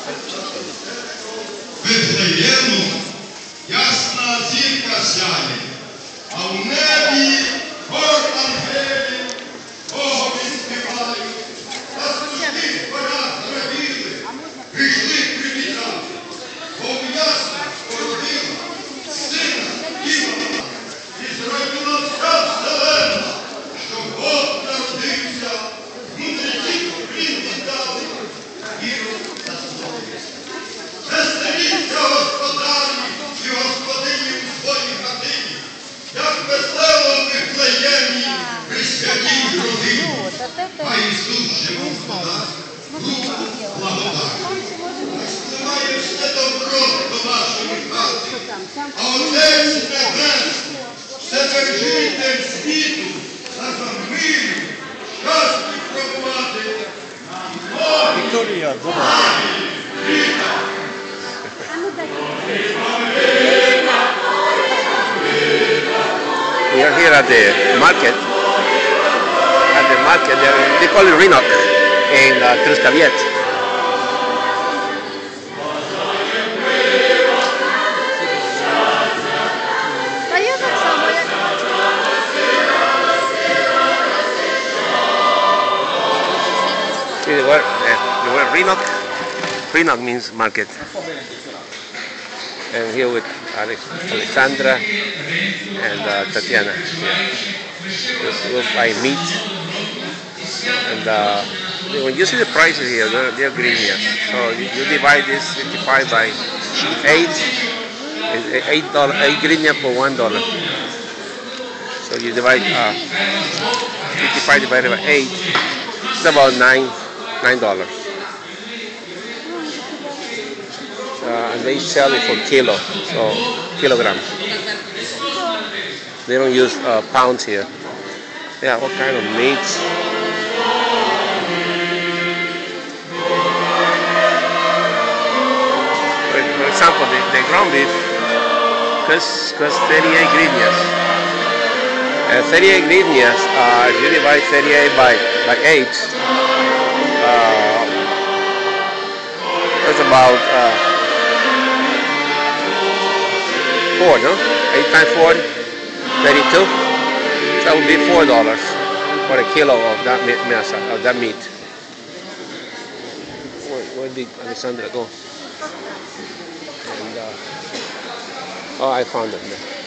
Вифлеєму ясна зірка сяє, а в небі хор ангелів Богові співають, та служки пора зраділи, прийшли привітати, бо в яснах породила сина Івана, і зраділа вся вселенна, що Бог народився, мудреців він віддали, віру засловився. Веселіться, господарі і господині у своїй хатині, як весело в Вифлеємі при святій родині. А Ісус же Господар, руку благодать. Спливає все добро до вашої хати, а Отець Небесний все бережитель світу, разом миру, щастя пробувати. Вікторія, We are here at the market. They call it Rinok in Truskaviet. See the word Rinok. Rinok means market. And here with Alexandra and Tatiana. We'll buy meat. And when you see the prices here, they're green. So you divide this 55 by 8. $8 green for $1. So you divide 55 divided by 8. It's about $9. And they sell it for kilo, so kilogram. They don't use pounds here. Yeah, what kind of meats? For example, the ground beef costs 38 hryvnias. 38 hryvnias, if you divide 38 by 8, that's about 4, no? 8 times 4, 32. So that would be $4 for a kilo of that meat. Where did Alexandra go? And, oh, I found it.